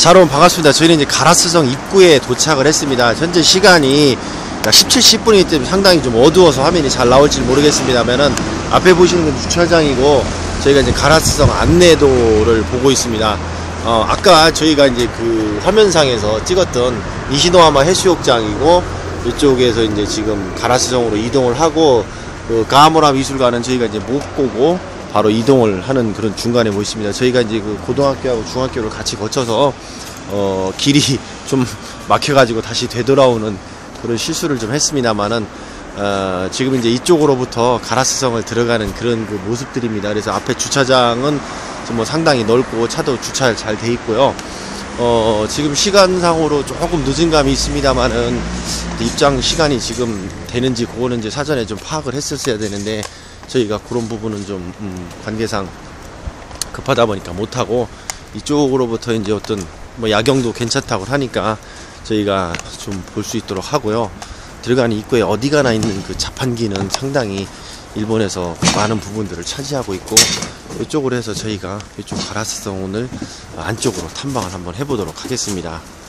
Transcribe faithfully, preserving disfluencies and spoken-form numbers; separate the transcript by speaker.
Speaker 1: 자, 여러분 반갑습니다. 저희는 이제 가라스성 입구에 도착을 했습니다. 현재 시간이 십칠 시 십 분이기 때문에 상당히 좀 어두워서 화면이 잘 나올지 모르겠습니다만은 앞에 보시는 건 주차장이고 저희가 이제 가라스성 안내도를 보고 있습니다. 어, 아까 저희가 이제 그 화면상에서 찍었던 니시노하마 해수욕장이고 이쪽에서 이제 지금 가라스성으로 이동을 하고 그 가하무라 미술관은 저희가 이제 못 보고 바로 이동을 하는 그런 중간에 뭐 있습니다. 저희가 이제 그 고등학교하고 중학교를 같이 거쳐서 어 길이 좀 막혀가지고 다시 되돌아오는 그런 실수를 좀 했습니다만은 어 지금 이제 이쪽으로부터 가라스성을 들어가는 그런 그 모습들입니다. 그래서 앞에 주차장은 뭐 상당히 넓고 차도 주차 잘 돼 있고요. 어 지금 시간상으로 조금 늦은 감이 있습니다만은 입장 시간이 지금 되는지 그거는 이제 사전에 좀 파악을 했었어야 되는데 저희가 그런 부분은 좀 음, 관계상 급하다 보니까 못하고 이쪽으로부터 이제 어떤 뭐 야경도 괜찮다고 하니까 저희가 좀 볼 수 있도록 하고요. 들어가는 입구에 어디가나 있는 그 자판기는 상당히 일본에서 많은 부분들을 차지하고 있고 이쪽으로 해서 저희가 이쪽 가라스성 오늘 안쪽으로 탐방을 한번 해보도록 하겠습니다.